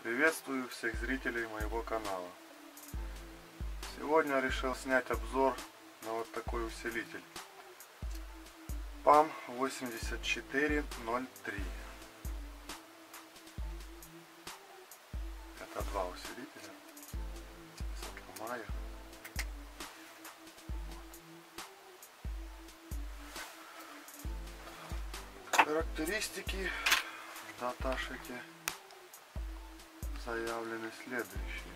Приветствую всех зрителей моего канала. Сегодня решил снять обзор на вот такой усилитель PAM 8403. Это два усилителя. Отломаю. Характеристики в даташите заявлены следующие.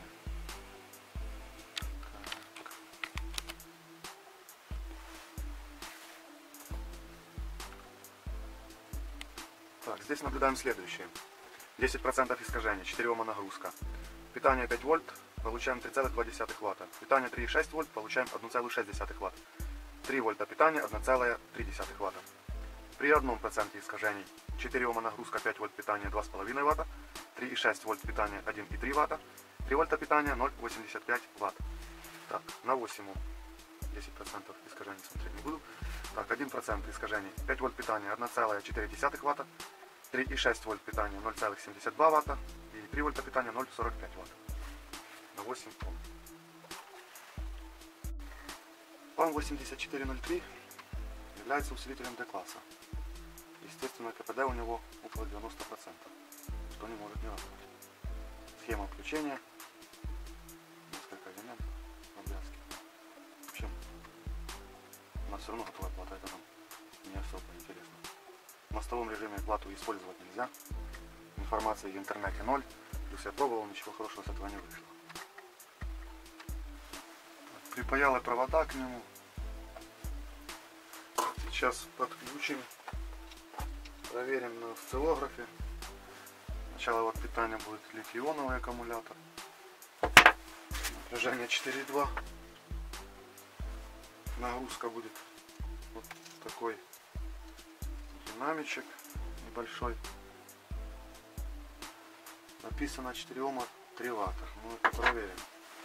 Так, здесь наблюдаем следующее. 10% искажения, 4 Ома нагрузка. Питание 5 вольт, получаем 3,2 ватта. Питание 3,6 вольт, получаем 1,6 ватт. 3 вольта питания, 1,3 ватта. При 1% искажений 4 Ома нагрузка, 5 вольт питания, 2,5 ватта. 3,6 вольт питания, 1,3 ватта. 3 вольта питания, 0,85 ватт. Так, на 8 Ом 10% искажений смотреть не буду. Так, 1% искажений, 5 вольт питания, 1,4 ватта. 3,6 вольт питания, 0,72 ватта. И 3 вольта питания, 0,45 ватт. На 8 Ом. PAM 8403 является усилителем D-класса. Естественно, КПД у него около 90%, что не может не радовать. Схема включения, несколько элементов, обвязки. В общем, у нас все равно готовая плата, это нам не особо интересно. В мостовом режиме плату использовать нельзя. Информации в интернете 0. Плюс я пробовал, ничего хорошего с этого не вышло. Припаяла провода к нему. Сейчас подключим. Проверим на осциллографе. Сначала вот питание будет литий-ионовый аккумулятор. Напряжение 4,2. Нагрузка будет вот такой динамичек небольшой. Написано 4 Ома 3 ватта. Мы это проверим.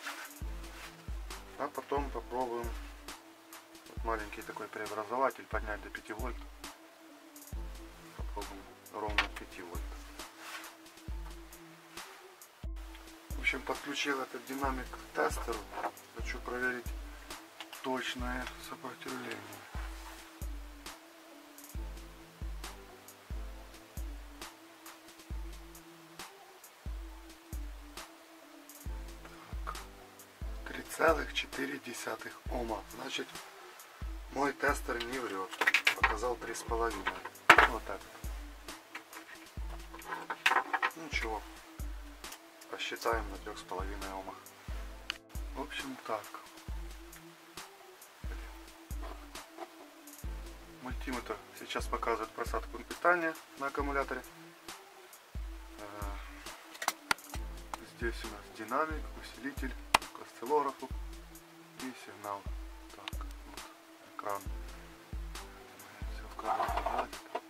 А потом попробуем вот маленький такой преобразователь поднять до 5 вольт. Попробуем ровно 5 вольт. В общем, подключил этот динамик к тестеру. Хочу проверить точное сопротивление. Так. 3,4 Ома. Значит, мой тестер не врет. Показал 3,5. Вот так. Ничего. Посчитаем на 3,5 Омах. В общем, так. Мультиметр сейчас показывает просадку питания на аккумуляторе. Здесь у нас динамик, усилитель к осциллографу и сигнал. Так, вот экран. Все в камеру.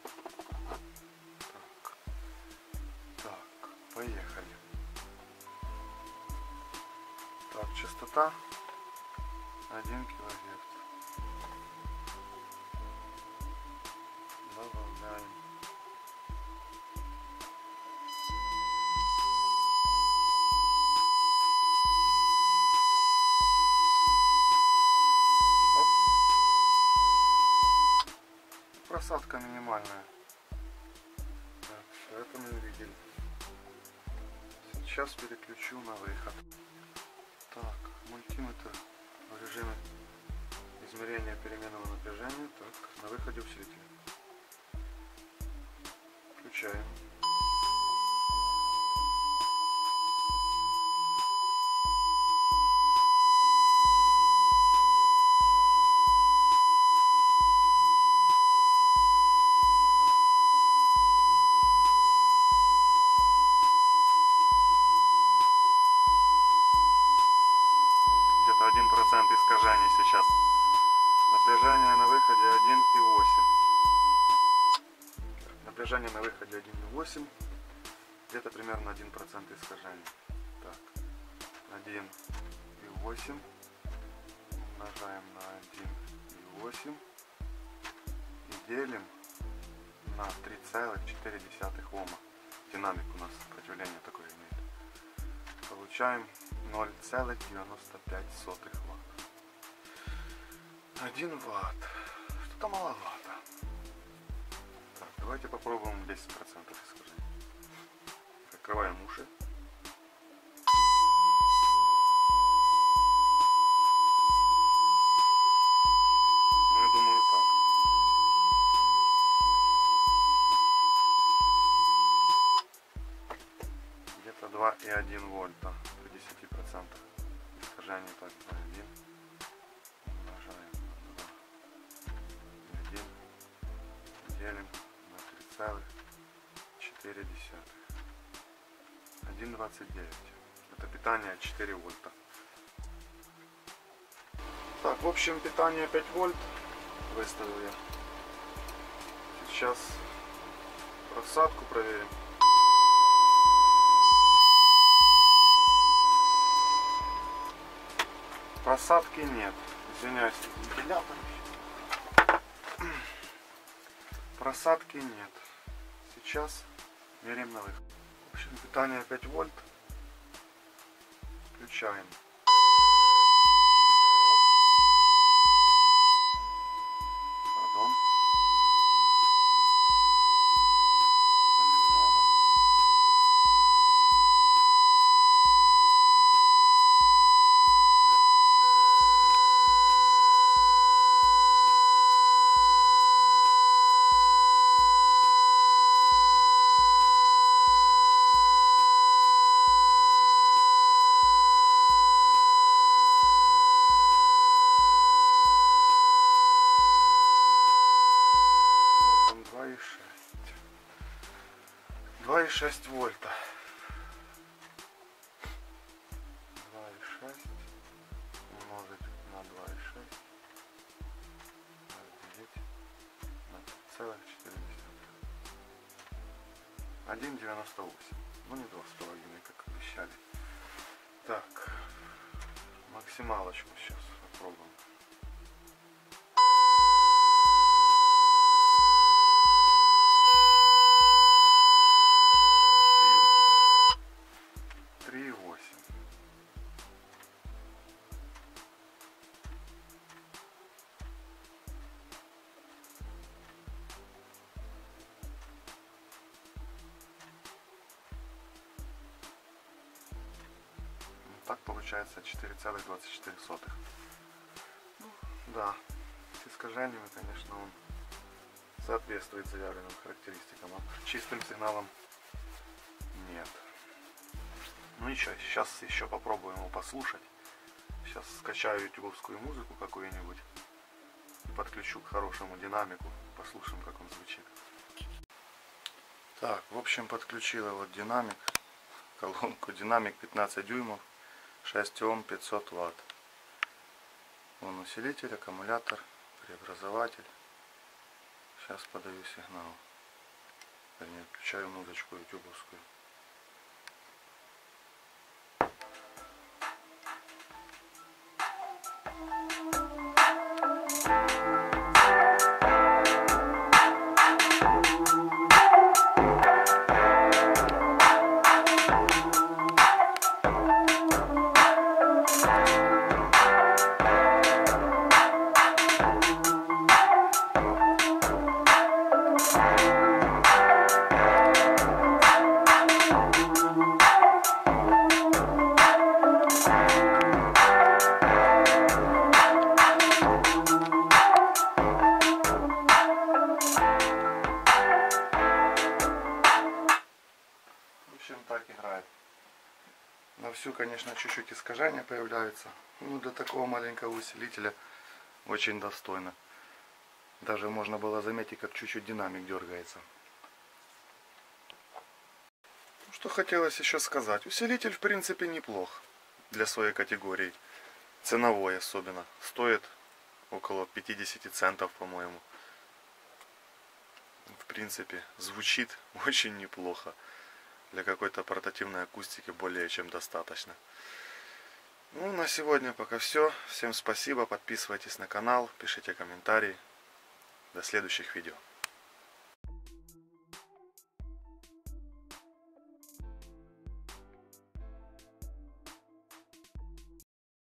Так, поехали. Так, частота 1 кГц. Добавляем. Оп. Просадка минимальная. Так, все это мы увидели. Сейчас переключу на выход. Так, мультиметр в режиме измерения переменного напряжения. Так, на выходе усилитель. Включаем. Где-то 1% искажений сейчас. Напряжение на выходе 1,8. Напряжение на выходе 1,8. Где-то примерно 1% искажений. Так, 1,8 умножаем на 1,8 и делим на 3,4 Ома. Динамик у нас сопротивление такое имеет. получаем 0,95 Вт. 1 Вт. Что-то маловато. Так, давайте попробуем 10% искажения. Открываем уши. Ну, я думаю, так. Где-то 2,1 вольта при 10% искажения. Так, 2,1 умножаем на 2,1 делим на 3,4. 1,29. Это питание 4 вольта. Так, в общем, питание 5 вольт выставил я. Сейчас просадку проверим. Просадки нет. Извиняюсь, вентилятор. Просадки нет. Сейчас меряем на выход. В общем, питание 5 вольт. Включаем. Пардон. Понемногу. Вот он, 2,6. 2,6 вольта. 2,6 умножить на 2,6 разделить на 3,4. 1,98. Ну не 2,5, как обещали. Так, максималочку сейчас попробуем. Так получается 4,24. Ну, да, с искажениями, конечно, он соответствует заявленным характеристикам, а чистым сигналом нет. Ну ничего, сейчас еще попробуем его послушать. Сейчас скачаю ютубовскую музыку какую-нибудь, подключу к хорошему динамику, послушаем, как он звучит. Так, в общем, подключила вот динамик, колонку, динамик 15 дюймов, 6 Ом, 500 Вт. Вон усилитель, аккумулятор, преобразователь. Сейчас подаю сигнал. Вернее, включаю музычку ютубовскую. Так играет. На всю, конечно, чуть-чуть искажения появляются. Ну, для такого маленького усилителя очень достойно. Даже можно было заметить, как чуть-чуть динамик дергается. Что хотелось еще сказать. Усилитель, в принципе, неплох для своей категории. Ценовой особенно. Стоит около 50 центов, по-моему. В принципе, звучит очень неплохо. Для какой-то портативной акустики более чем достаточно. Ну, на сегодня пока все. Всем спасибо. Подписывайтесь на канал, пишите комментарии. До следующих видео.